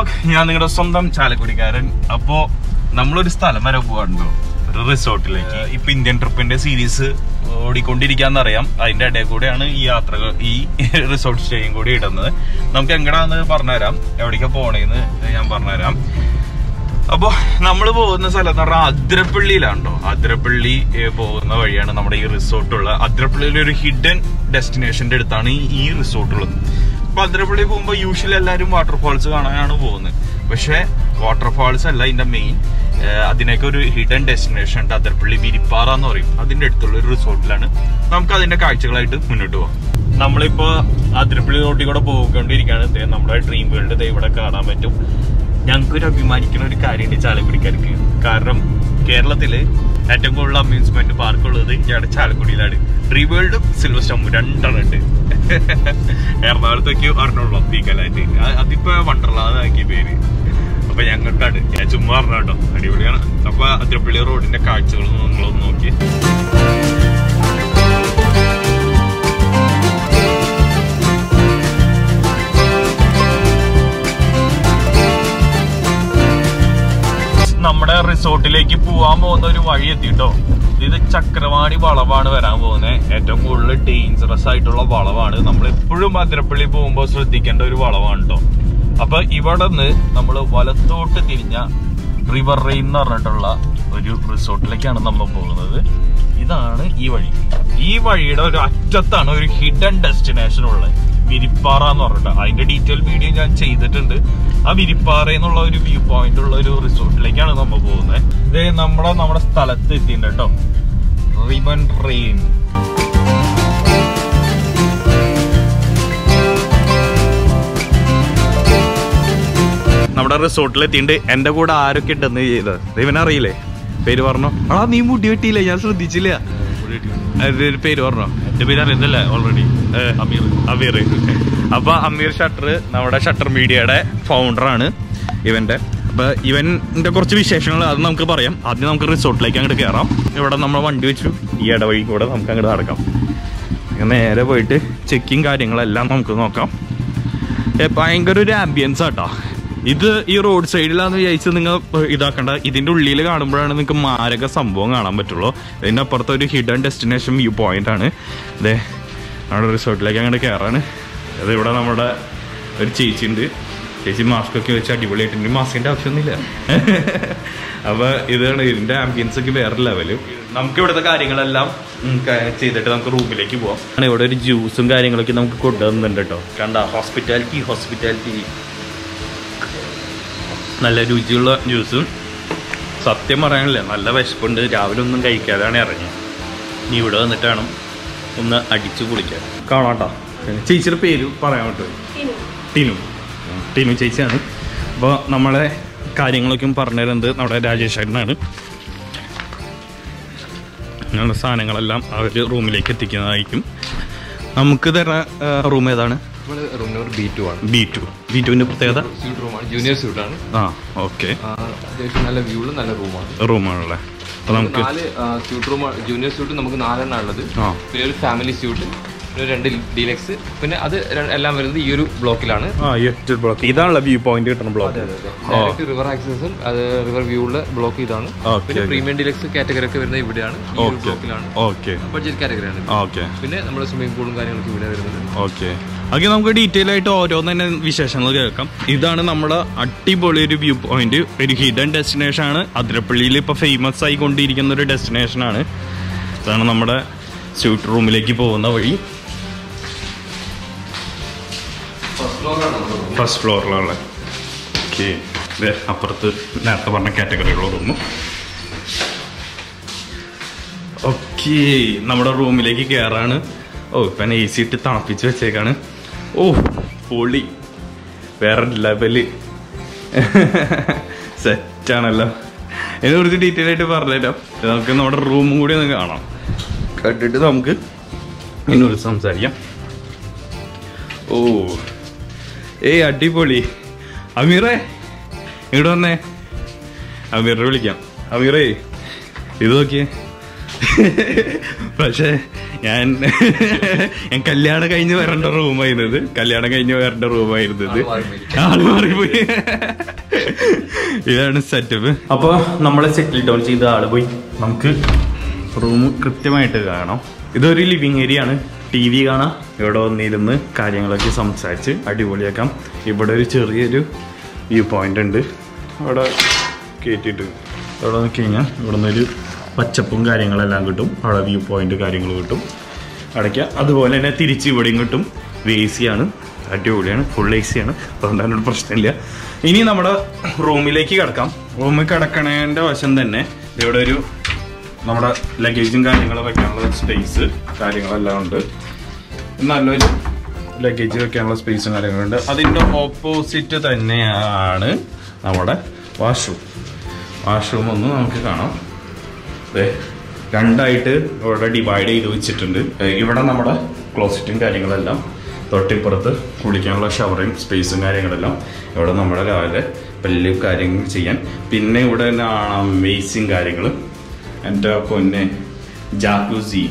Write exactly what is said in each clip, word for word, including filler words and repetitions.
Vlog. ഞാൻ നിങ്ങളുടെ സ്വന്തം ചാലക്കുടിക്കാരൻ. അപ്പോ നമ്മളൊരു സ്ഥലം വരെ പോകാറുണ്ടോ, ഒരു റിസോർട്ടിലേക്ക്. ഇപ്പൊ ഇന്ത്യൻ ട്രിപ്പിന്റെ സീരീസ് ഓടിക്കൊണ്ടിരിക്കാന്നറിയാം. അതിന്റെ ഇടയിൽ കൂടെയാണ് ഈ യാത്രകൾ, ഈ റിസോർട്ട് സ്റ്റേയും കൂടി ഇടുന്നത്. നമുക്ക് എങ്ങടാന്ന് പറഞ്ഞുതരാം, എവിടേക്കാ പോണേന്ന് ഞാൻ പറഞ്ഞുതരാം. അപ്പൊ നമ്മൾ പോകുന്ന സ്ഥലം എന്ന് പറഞ്ഞാൽ അതിരപ്പള്ളിയിലാണോ. അതിരപ്പള്ളി പോകുന്ന വഴിയാണ് നമ്മുടെ ഈ റിസോർട്ട് ഉള്ളത്. അതിരപ്പള്ളിയിലെ ഒരു ഹിഡൻ ഡെസ്റ്റിനേഷന്റെ അടുത്താണ് ഈ റിസോർട്ട് ഉള്ളത്. അപ്പൊ അതിരപ്പള്ളി പോകുമ്പോ യൂഷ്വലി എല്ലാവരും വാട്ടർഫാൾസ് കാണാനാണ് പോകുന്നത്. പക്ഷെ വാട്ടർഫാൾസ് അല്ല ഇതിന്റെ മെയിൻ. അതിനൊക്കെ ഒരു ഹിഡൻ ഡെസ്റ്റിനേഷൻ ഉണ്ട്. അതിരപ്പള്ളി വിരിപ്പാറ എന്ന് പറയും. അതിന്റെ അടുത്തുള്ള ഒരു റിസോർട്ടിലാണ്. നമുക്ക് അതിന്റെ കാഴ്ചകളായിട്ട് മുന്നോട്ട് പോകാം. നമ്മളിപ്പോ അതിരപ്പള്ളി റോട്ടിൽ കൂടെ പോയിക്കൊണ്ടിരിക്കുകയാണ്. നമ്മുടെ ഡ്രീം വേൾഡ് ഇവിടെ കാണാൻ പറ്റും. ഞങ്ങൾക്കൊരു അഭിമാനിക്കുന്ന ഒരു കാര്യമുണ്ട് ചാലക്കുടിക്കാർക്ക്. കാരണം കേരളത്തില് ഏറ്റവും കൂടുതൽ അമ്യൂസ്മെന്റ് പാർക്ക് ഉള്ളത് ഞങ്ങളുടെ ചാലക്കുടിയിലാണ്. ഡ്രീം വേൾഡും സിൽവർ സ്റ്റോമും രണ്ടെണ്ണം ഉണ്ട്. എറണാകുളത്തേക്ക് ഒരെണ്ണുള്ളൂ തീക്കലായിട്ട്. അതിപ്പോ വണ്ടർലാന്നാക്കിയ പേര്. അപ്പൊ ഞങ്ങൾക്കാണ്. ഞാൻ ചുമ്മാ പറഞ്ഞ കേട്ടോ, അടിപൊളിയാണ്. അപ്പൊ അതിരപ്പള്ളി റോഡിന്റെ കാഴ്ചകൾ നിങ്ങളൊന്ന് നോക്കി. നമ്മുടെ റിസോർട്ടിലേക്ക് പോവാൻ പോകുന്ന ഒരു വഴി എത്തിട്ടോ. ഇത് ചക്രവാണി വളവാണ് വരാൻ പോകുന്നത്. ഏറ്റവും കൂടുതൽ ഡേഞ്ചറസ് ആയിട്ടുള്ള വളവാണ്. നമ്മൾ എപ്പോഴും അതിരപ്പള്ളി പോകുമ്പോൾ ശ്രദ്ധിക്കേണ്ട ഒരു വളവാണ് കേട്ടോ. അപ്പൊ ഇവിടെ നിന്ന് നമ്മൾ വലത്തോട്ട് തിരിഞ്ഞ റിവറൈൻ എന്ന് പറഞ്ഞിട്ടുള്ള ഒരു റിസോർട്ടിലേക്കാണ് നമ്മൾ പോകുന്നത്. ഇതാണ് ഈ വഴി. ഈ വഴിയുടെ ഒരു അറ്റത്താണ് ഒരു ഹിഡൻ ഡെസ്റ്റിനേഷൻ ഉള്ളത്, വിരിപ്പാറ എന്ന് പറഞ്ഞിട്ട്. അതിന്റെ ഡീറ്റെയിൽ വീഡിയോ ഞാൻ ചെയ്തിട്ടുണ്ട്. ആ വിരിപ്പാറ എന്നുള്ള ഒരു വ്യൂ പോയിന്റ് ഉള്ള ഒരു റിസോർട്ടിലേക്കാണ് നമ്മൾ പോകുന്നത്. ഇത് നമ്മുടെ നമ്മുടെ സ്ഥലത്ത് എത്തിയിട്ടുണ്ട് കേട്ടോ. റിവറൈൻ. നമ്മുടെ റിസോർട്ടിൽ എത്തിയിട്ടുണ്ട്. എന്റെ കൂടെ ആരൊക്കെ ഉണ്ടെന്ന് ചെയ്തത് ഇവനറിയില്ലേ? പേര് പറഞ്ഞോ. ആ നീ മുടി വെട്ടിയില്ലേ, ഞാൻ ശ്രദ്ധിച്ചില്ല. പേര് പറഞ്ഞോ. എന്റെ പേര് അറിയുന്നില്ല ഓൾറെഡി. അമീർ. അമീർ. അപ്പൊ അമീർ ഷട്ടർ നമ്മുടെ ഷട്ടർ മീഡിയയുടെ ഫൗണ്ടറാണ് ഇവന്റെ. അപ്പൊ ഇവന്റെ കുറച്ച് വിശേഷങ്ങൾ അത് നമുക്ക് പറയാം. ആദ്യം നമുക്ക് റിസോർട്ടിലേക്ക് അങ്ങോട്ട് കയറാം. ഇവിടെ നമ്മൾ വണ്ടി വെച്ചു. ഈ ഇടവഴി കൂടെ നമുക്ക് അങ്ങോട്ട് നടക്കാം. നേരെ പോയിട്ട് ചെക്കിങ് കാര്യങ്ങളെല്ലാം നമുക്ക് നോക്കാം. ഭയങ്കര ഒരു ആംബിയൻസ് ആട്ടോ ഇത്. ഈ റോഡ് സൈഡിലാന്ന് വിചാരിച്ച് നിങ്ങൾ ഇതാക്കണ്ട. ഇതിന്റെ ഉള്ളിൽ കാണുമ്പോഴാണ് നിങ്ങൾക്ക് മാരക സംഭവം കാണാൻ പറ്റുള്ളൂ. ഇതിന്റെ അപ്പുറത്തെ ഒരു ഹിഡൻ ഡെസ്റ്റിനേഷൻ വ്യൂ പോയിന്റ് ആണ്. അതെ, നമ്മുടെ റിസോർട്ടിലേക്ക് അങ്ങോട്ട് കയറാണ്. അത് ഇവിടെ നമ്മുടെ ഒരു ചേച്ചി ഉണ്ട്. ചേച്ചി മാസ്ക് ഒക്കെ വെച്ച് അടിപൊളിയായിട്ടുണ്ട്. മാസ്കിന്റെ ആവശ്യമൊന്നുമില്ല. അപ്പൊ ഇതാണ് ഇതിന്റെ ആംബിയൻസ് ഒക്കെ വേറെ ലെവല്. നമുക്ക് ഇവിടുത്തെ കാര്യങ്ങളെല്ലാം ചെയ്തിട്ട് നമുക്ക് റൂമിലേക്ക് പോവാം. ഇവിടെ ഒരു ജ്യൂസും കാര്യങ്ങളൊക്കെ നമുക്ക് കൊണ്ടുവന്നുണ്ട് കേട്ടോ. കണ്ട, ഹോസ്പിറ്റാലിറ്റി ഹോസ്പിറ്റാലിറ്റി നല്ല രുചിയുള്ള ജ്യൂസും. സത്യം പറയാനില്ല, നല്ല വിശപ്പുണ്ട്. രാവിലെ ഒന്നും കഴിക്കാതാണ് ഇറങ്ങിയത്. നീ ഇവിടെ വന്നിട്ട് വേണം ഒന്ന് അടിച്ചു പൊളിക്കാൻ. കാണാട്ടോ. ചേച്ചിയുടെ പേര് പറയാൻ പറ്റുമോ? ടിനു. ടിനു ചേച്ചിയാണ്. അപ്പോൾ നമ്മളെ കാര്യങ്ങളൊക്കെ പറഞ്ഞു തരുന്നത് നമ്മുടെ രാജേഷ് ചേട്ടനാണ്. ഞങ്ങളുടെ സാധനങ്ങളെല്ലാം അവർ റൂമിലേക്ക് എത്തിക്കുന്നതായിരിക്കും. നമുക്ക് തരാൻ റൂം ഏതാണ്? ബി ടു ആണ്. ബി ടു ബി ടുവിന്റെ പ്രത്യേകത ജൂനിയർ സ്യൂട്ടാണ്. ആ ഓക്കെ. അത്യാവശ്യം നല്ല വ്യൂ ഉള്ള നല്ല റൂമാണ്. റൂമാണല്ലേ. അപ്പൊ നമുക്ക് നാല് സ്യൂട്ട് റൂം. ജൂനിയർ സ്യൂട്ട് നമുക്ക് നാലെണ്ണം ഉള്ളത്. പിന്നെ ഒരു ഫാമിലി സ്യൂട്ട്, പിന്നെ രണ്ട് ഡീലക്സ്, പിന്നെ അത് എല്ലാം വരുന്നത് ഈ ഒരു ബ്ലോക്കിലാണ്. ബ്ലോക്ക് ഇതാണല്ലോ വ്യൂ പോയിന്റ് കിട്ടുന്ന ബ്ലോക്ക്. ഡയറക്റ്റ് റിവർ ആക്സസും അത് റിവർ വ്യൂ ഉള്ള ബ്ലോക്ക് ഇതാണ്. പിന്നെ പ്രീമിയം ഡീലക്സ് കാറ്റഗറി ഒക്കെ വരുന്നത് ഇവിടെയാണ്, ഈ ഒരു ബ്ലോക്കിലാണ്. ബഡ്ജറ്റ് കാറ്റഗറിയാണ്. പിന്നെ നമ്മുടെ സ്വിമ്മിംഗ് പൂളും കാര്യങ്ങളൊക്കെ ഇവിടെ വരുന്നത്. ഓക്കെ ഓക്കെ നമുക്ക് ഡീറ്റെയിൽ ആയിട്ട് ഓരോന്ന് തന്നെ വിശേഷങ്ങൾ കേൾക്കാം. ഇതാണ് നമ്മുടെ അടിപൊളി ഒരു വ്യൂ പോയിന്റ്, ഒരു ഹിഡൻ ഡെസ്റ്റിനേഷൻ ആണ്. അതിരപ്പള്ളിയിൽ ഇപ്പൊ ഫേമസ് ആയിക്കൊണ്ടിരിക്കുന്ന ഒരു ഡെസ്റ്റിനേഷൻ ആണ്. ഇതാണ് നമ്മുടെ സ്യൂട്ട് റൂമിലേക്ക് പോകുന്ന വഴി. ഫസ്റ്റ് ഫ്ലോറിലുള്ള ഓക്കെ. അപ്പുറത്ത് നേരത്തെ പറഞ്ഞ കാറ്റഗറികൾ റൂമ്. ഓക്കെ, നമ്മുടെ റൂമിലേക്ക് കയറാണ്. ഓ ഇപ്പം എ സി ഇട്ട് തണുപ്പിച്ച് വെച്ചേക്കാണ്. ഓ പൊളി, വേറെ ലെവല് സെറ്റാണല്ലോ. ഇതിനെ കുറിച്ച് ഡീറ്റെയിൽ ആയിട്ട് പറഞ്ഞുതരാം. നമുക്ക് നമ്മുടെ റൂമും കൂടി ഒന്ന് കാണാം. കണ്ടിട്ട് നമുക്ക് ഇതിനോട് സംസാരിക്കാം. ഓ ഏയ് അടിപൊളി. അമീറേ ഇങ്ങോട്ട് വന്നേ. അമീറിനെ വിളിക്കാം. അമീറേ ഇത് നോക്കിയേ, പക്ഷെ ഞാൻ ഞാൻ കല്യാണം കഴിഞ്ഞ് വരേണ്ട റൂമായിരുന്നത് കല്യാണം കഴിഞ്ഞ് വരേണ്ട റൂമായിരുന്നത് ആള് മാറിപ്പോയി. ഇതാണ് സെറ്റപ്പ്. അപ്പൊ നമ്മളെ സെറ്റിൽ ഡൗൺ ചെയ്ത ആള് പോയി. നമുക്ക് റൂം കൃത്യമായിട്ട് കാണാം. ഇതൊരു ലിവിങ് ഏരിയ ആണ്. ടി വി കാണാം. ഇവിടെ വന്നിരുന്ന് കാര്യങ്ങളൊക്കെ സംസാരിച്ച് അടിപൊളിയാക്കാം. ഇവിടെ ഒരു ചെറിയൊരു വ്യൂ പോയിന്റ് ഉണ്ട്. അവിടെ കയറ്റിയിട്ട് അവിടെ നോക്കി കഴിഞ്ഞാൽ ഇവിടെ നിന്നൊരു പച്ചപ്പും കാര്യങ്ങളെല്ലാം കിട്ടും. അവിടെ വ്യൂ പോയിന്റ് കാര്യങ്ങൾ കിട്ടും അടയ്ക്കാം. അതുപോലെ തന്നെ തിരിച്ച് ഇവിടെയും കിട്ടും. എ സി ആണ്, അടിപൊളിയാണ്, ഫുൾ എ സി ആണ്. അതുകൊണ്ടൊരു പ്രശ്നമില്ല. ഇനി നമ്മുടെ റൂമിലേക്ക് കിടക്കാം. റൂമിൽ കിടക്കണേൻ്റെ വശം തന്നെ ഇവിടെ ഒരു നമ്മുടെ ലഗേജും കാര്യങ്ങളും വെക്കാനുള്ള സ്പേസ് കാര്യങ്ങളെല്ലാം ഉണ്ട്. നല്ലൊരു ലഗേജ് വെക്കാനുള്ള സ്പേസും കാര്യങ്ങളുണ്ട്. അതിൻ്റെ ഓപ്പോസിറ്റ് തന്നെയാണ് നമ്മുടെ വാഷ്റൂം. വാഷ്റൂം ഒന്ന് നമുക്ക് കാണാം. അതെ, രണ്ടായിട്ട് ഇവിടെ ഡിവൈഡ് ചെയ്ത് വെച്ചിട്ടുണ്ട്. ഇവിടെ നമ്മുടെ ക്ലോസറ്റും കാര്യങ്ങളെല്ലാം, തൊട്ടിപ്പുറത്ത് കുളിക്കാനുള്ള ഷവറും സ്പേസും കാര്യങ്ങളെല്ലാം. ഇവിടെ നമ്മുടെ രാവിലെ പല്ല് കാര്യങ്ങൾ ചെയ്യാൻ. പിന്നെ ഇവിടെ തന്നെ അമേസിങ് കാര്യങ്ങൾ. എൻ്റെ പൊന്നെ ജാക്കൂസി.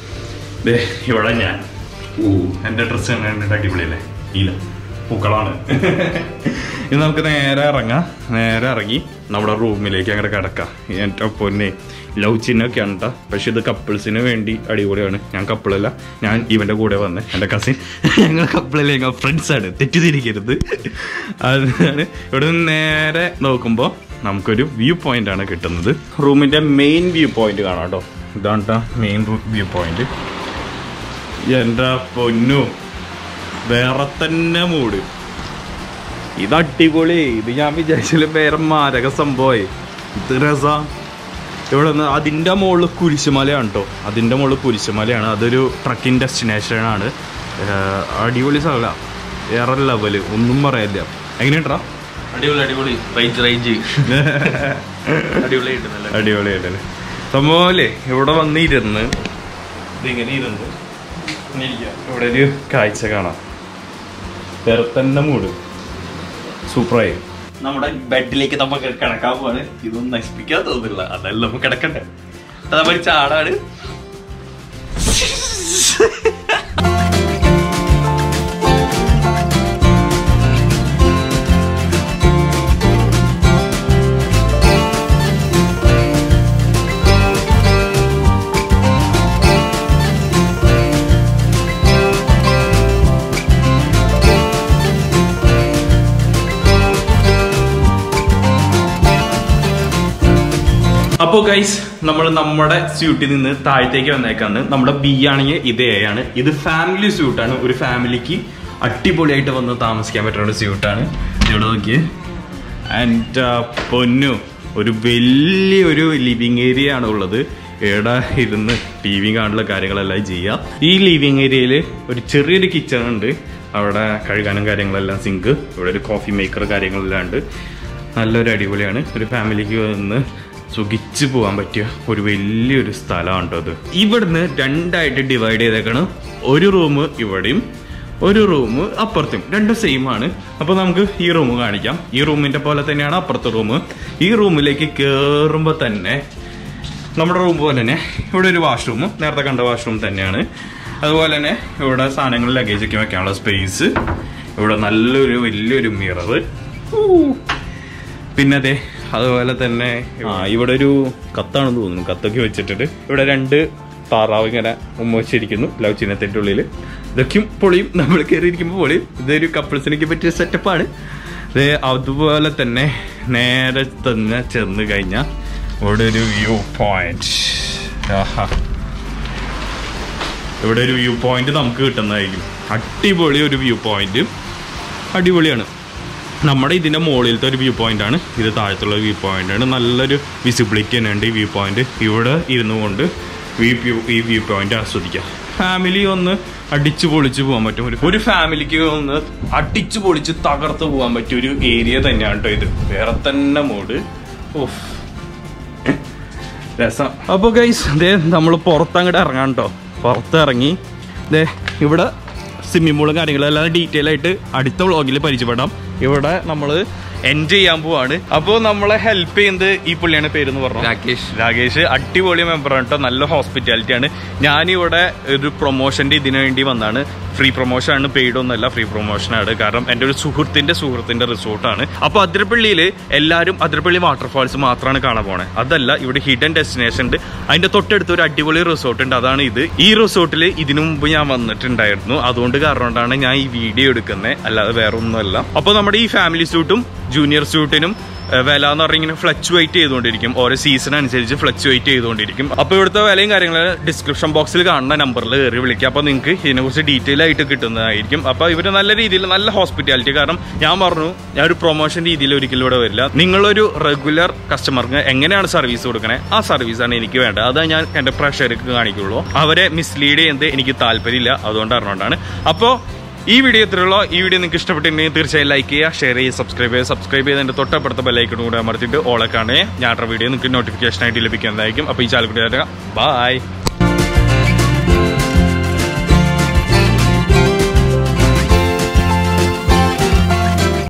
ഇവിടെ ഞാൻ ഓ എൻ്റെ ഡ്രസ്സ് കണ്ടിട്ട് അടിപൊളിയല്ലേ? ഇല്ല, പൂക്കളാണ്. ഇത് നമുക്ക് നേരെ ഇറങ്ങാം. നേരെ ഇറങ്ങി നമ്മുടെ റൂമിലേക്ക് അങ്ങനെ കിടക്കാം. എൻ്റെ പൊന്നെ ലവ് ചിഹ്നമൊക്കെയാണ് കേട്ടോ. പക്ഷെ ഇത് കപ്പിൾസിന് വേണ്ടി അടിപൊളിയാണ്. ഞാൻ കപ്പിളല്ല, ഞാൻ ഇവൻ്റെ കൂടെ വന്ന് എൻ്റെ കസിൻ. ഞങ്ങൾ കപ്പിളല്ല, ഞങ്ങൾ ഫ്രണ്ട്സാണ്, തെറ്റിദ്ധരിക്കരുത്. അതാണ്. ഇവിടെ നിന്ന് നേരെ നോക്കുമ്പോൾ നമുക്കൊരു വ്യൂ പോയിന്റ് ആണ് കിട്ടുന്നത്. റൂമിൻ്റെ മെയിൻ വ്യൂ പോയിന്റ് കാണാം കേട്ടോ. ഇതാണ് കേട്ടോ മെയിൻ വ്യൂ പോയിന്റ്. എൻ്റെ പൊന്നു, വേറെ തന്നെ മൂഡ്. ഇത് അടിപൊളി. ഇത് ഞാൻ വിചാരിച്ചാലും വേറെ മാരക സംഭവമായി. ഇത് രസാ. ഇവിടെ നിന്ന് അതിൻ്റെ മുകളിൽ കുരിശുമലയാണ് കേട്ടോ. അതിൻ്റെ മുകളിൽ കുരിശുമലയാണ്. അതൊരു ട്രക്കിംഗ് ഡെസ്റ്റിനേഷനാണ്. അടിപൊളി സ്ഥലമാണ്, വേറെ ലെവല്, ഒന്നും പറയാനില്ല. എങ്ങനെയുണ്ടാ? അടിപൊളി അടിപൊളി റേഞ്ച് റേഞ്ച് അടിപൊളിയായിട്ട് അടിപൊളിയായിട്ടല്ലേ സംഭവല്ലേ. ഇവിടെ വന്നിരുന്ന് ഇതിങ്ങനെ ഇരുന്ന് ഇവിടെ ഒരു കാഴ്ച കാണാം. വേറെ തന്നെ മൂഡ്, സൂപ്പറായി. നമ്മുടെ ബെഡിലേക്ക് നമുക്ക് കിടക്കാൻ പോവാണ്. ഇതൊന്നും നശിപ്പിക്കാൻ തോന്നില്ല, അതല്ല നമുക്ക് കിടക്കണ്ടേ. അത് നമ്മൾ ചാടാണ്. അപ്പോൾ ഗൈസ്, നമ്മൾ നമ്മുടെ സ്യൂട്ടിൽ നിന്ന് താഴത്തേക്ക് വന്നേക്കാണ്. നമ്മുടെ ബി ആണെങ്കിൽ ഇത് എ ആണ്. ഇത് ഫാമിലി സ്യൂട്ടാണ്. ഒരു ഫാമിലിക്ക് അടിപൊളിയായിട്ട് വന്ന് താമസിക്കാൻ പറ്റുന്ന ഒരു സ്യൂട്ടാണ്. ഇവിടെ നോക്കിയേ, ആൻഡ് പൊന്നു, ഒരു വലിയൊരു ലിവിങ് ഏരിയ ആണ് ഉള്ളത്. ഇവിടെ ഇരുന്ന് ടി വി കാണുന്ന കാര്യങ്ങളെല്ലാം ചെയ്യാം. ഈ ലിവിങ് ഏരിയയിൽ ഒരു ചെറിയൊരു കിച്ചൺ ഉണ്ട്. അവിടെ കഴുകാനും കാര്യങ്ങളെല്ലാം സിങ്ക്. ഇവിടെ ഒരു കോഫി മേക്കർ കാര്യങ്ങളെല്ലാം ഉണ്ട്. നല്ലൊരു അടിപൊളിയാണ്. ഒരു ഫാമിലിക്ക് വന്ന് സുഖിച്ച് പോകാൻ പറ്റിയ ഒരു വലിയൊരു സ്ഥലമാണ് കേട്ടോ അത്. ഇവിടുന്ന് രണ്ടായിട്ട് ഡിവൈഡ് ചെയ്തേക്കാണ്. ഒരു റൂം ഇവിടെയും ഒരു റൂം അപ്പുറത്തും, രണ്ടും സെയിം ആണ്. അപ്പോൾ നമുക്ക് ഈ റൂം കാണിക്കാം. ഈ റൂമിൻ്റെ പോലെ തന്നെയാണ് അപ്പുറത്തെ റൂം. ഈ റൂമിലേക്ക് കയറുമ്പോൾ തന്നെ നമ്മുടെ റൂം പോലെ തന്നെ ഇവിടെ ഒരു വാഷ്റൂം, നേരത്തെ കണ്ട വാഷ്റൂം തന്നെയാണ്. അതുപോലെ തന്നെ ഇവിടെ സാധനങ്ങൾ ലഗേജൊക്കെ വെക്കാനുള്ള സ്പേസ്. ഇവിടെ നല്ലൊരു വലിയൊരു മിറർ. പിന്നെ അതെ, അതുപോലെ തന്നെ ആ ഇവിടെ ഒരു കത്താണെന്ന് തോന്നുന്നു. കത്തൊക്കെ വെച്ചിട്ടിട്ട് ഇവിടെ രണ്ട് താറാവ് ഇങ്ങനെ ഉമ്മ വെച്ചിരിക്കുന്നു ലവ് ചിഹ്നത്തിൻ്റെ ഉള്ളിൽ. ഇതൊക്കെയും പൊളിയും, നമ്മൾ കയറിയിരിക്കുമ്പോൾ പൊളിയും. ഇതൊരു കപ്പിൾസിനൊക്കെ പറ്റിയ സെറ്റപ്പാണ്. ഇത് അതുപോലെ തന്നെ നേരെ തന്നെ ചെന്ന് കഴിഞ്ഞാൽ ഇവിടെ ഒരു വ്യൂ പോയിന്റ്. ആഹാ, ഇവിടെ ഒരു വ്യൂ പോയിന്റ് നമുക്ക് കിട്ടുന്നതായിരിക്കും. അടിപൊളി ഒരു വ്യൂ പോയിന്റ്, അടിപൊളിയാണ്. നമ്മുടെ ഇതിൻ്റെ മുകളിലത്തെ ഒരു വ്യൂ പോയിന്റ് ആണ് ഇത്. താഴത്തുള്ള വ്യൂ പോയിന്റ് ആണ്. നല്ലൊരു വിസിബിലിറ്റി തന്നെ ഉണ്ട് ഈ വ്യൂ പോയിന്റ്. ഇവിടെ ഇരുന്നു കൊണ്ട് ഈ വ്യൂ ഈ വ്യൂ പോയിന്റ് ആസ്വദിക്കാം. ഫാമിലി ഒന്ന് അടിച്ചു പൊളിച്ച് പോകാൻ പറ്റും. ഒരു ഒരു ഫാമിലിക്ക് ഒന്ന് അടിച്ചു പൊളിച്ച് തകർത്ത് പോകാൻ പറ്റിയ ഒരു ഏരിയ തന്നെയാണ് കേട്ടോ ഇത്. വേറെ തന്നെ മൂഡ്. ഓഫ്, രസം. അപ്പോൾ ഗൈസ്, ദേ നമ്മൾ പുറത്തങ്ങോട്ട് ഇറങ്ങാൻ കേട്ടോ. പുറത്തിറങ്ങി ദേ ഇവിടെ സ്വിമ്മിംഗ് പൂളും കാര്യങ്ങളെല്ലാം ഡീറ്റെയിൽ ആയിട്ട് അടുത്ത വ്ളോഗിൽ പരിചയപ്പെടാം. ഇവിടെ നമ്മൾ എൻജോയ് ചെയ്യാൻ പോവാണ്. അപ്പോൾ നമ്മളെ ഹെൽപ്പ് ചെയ്യുന്നത് ഈ പുള്ളിയാണ്, പേരെന്ന് പറഞ്ഞു രാകേഷ്. രാകേഷ് അടിപൊളി മെമ്പറാണ് കേട്ടോ, നല്ല ഹോസ്പിറ്റാലിറ്റി ആണ്. ഞാനിവിടെ ഒരു പ്രൊമോഷന്റെ ഇതിനു വേണ്ടി വന്നാണ്. ഫ്രീ പ്രൊമോഷൻ ആണ്, പെയ്ഡ് ഒന്നല്ല, ഫ്രീ പ്രൊമോഷൻ ആണ്. കാരണം എൻ്റെ ഒരു സുഹൃത്തിന്റെ സുഹൃത്തിന്റെ റിസോർട്ടാണ്. അപ്പോൾ അതിരപ്പള്ളിയിൽ എല്ലാവരും അതിരപ്പള്ളി വാട്ടർഫാൾസ് മാത്രമാണ് കാണാൻ പോണേ. അതല്ല, ഇവിടെ ഹിഡൻ ഡെസ്റ്റിനേഷൻ ഉണ്ട്. അതിന്റെ തൊട്ടടുത്ത് ഒരു അടിപൊളി റിസോർട്ട് ഉണ്ട്, അതാണ് ഇത്. ഈ റിസോർട്ടിൽ ഇതിനു മുമ്പ് ഞാൻ വന്നിട്ടുണ്ടായിരുന്നു. അതുകൊണ്ട് കാരണം കൊണ്ടാണ് ഞാൻ ഈ വീഡിയോ എടുക്കുന്നത്, അല്ലാതെ വേറെ ഒന്നുമല്ല. അപ്പോൾ നമ്മുടെ ഈ ഫാമിലി സ്യൂട്ടും ജൂനിയർ സ്യൂട്ടിനും വില എന്ന് പറഞ്ഞാൽ ഇങ്ങനെ ഫ്ലക്ച്വേറ്റ് ചെയ്തുകൊണ്ടിരിക്കും, ഓരോ സീസൺ അനുസരിച്ച് ഫ്ലക്ച്വേറ്റ് ചെയ്തുകൊണ്ടിരിക്കും. അപ്പോൾ ഇവിടുത്തെ വിലയും കാര്യങ്ങളും ഡിസ്ക്രിപ്ഷൻ ബോക്സിൽ കാണുന്ന നമ്പറിൽ കയറി വിളിക്കുക. അപ്പോൾ നിങ്ങൾക്ക് ഇതിനെക്കുറിച്ച് ഡീറ്റെയിൽ ആയിട്ട് കിട്ടുന്നതായിരിക്കും. അപ്പോൾ ഇവർ നല്ല രീതിയിൽ നല്ല ഹോസ്പിറ്റാലിറ്റി. കാരണം ഞാൻ പറഞ്ഞു, ഞാൻ ഒരു പ്രൊമോഷൻ രീതിയിൽ ഒരിക്കലും ഇവിടെ വരില്ല. നിങ്ങളൊരു റെഗുലർ കസ്റ്റമർക്ക് എങ്ങനെയാണ് സർവീസ് കൊടുക്കണേ, ആ സർവീസാണ് എനിക്ക് വേണ്ടത്. അതാ ഞാൻ എൻ്റെ പ്രഷർക്ക് കാണിക്കുള്ളൂ. അവരെ മിസ്ലീഡ് ചെയ്യുന്നത് എനിക്ക് താല്പര്യമില്ല, അതുകൊണ്ട് അറിഞ്ഞുകൊണ്ടാണ്. അപ്പോൾ ഈ വീഡിയോ ഇത്രയുള്ളൂ. ഈ വീഡിയോ നിങ്ങൾക്ക് ഇഷ്ടപ്പെട്ടിട്ടുണ്ടെങ്കിൽ തീർച്ചയായും ലൈക്ക് ചെയ്യുക, ഷെയർ ചെയ്യുക, സബ്സ്ക്രൈബ് ചെയ്യുക. സബ്സ്ക്രൈബ് ചെയ്ത് എൻ്റെ തൊട്ടപ്പുറത്തെ ബെല്ലൈക്കൺ കൂടെ അമർത്തിയിട്ട് ഓളൊക്കെയാണ് ഞാനൊരു വീഡിയോ നിങ്ങൾക്ക് നോട്ടിഫിക്കേഷൻ ആയിട്ട് ലഭിക്കുന്നതായിരിക്കും. അപ്പോൾ ഈ ചാനൽ കൂടി ബൈ.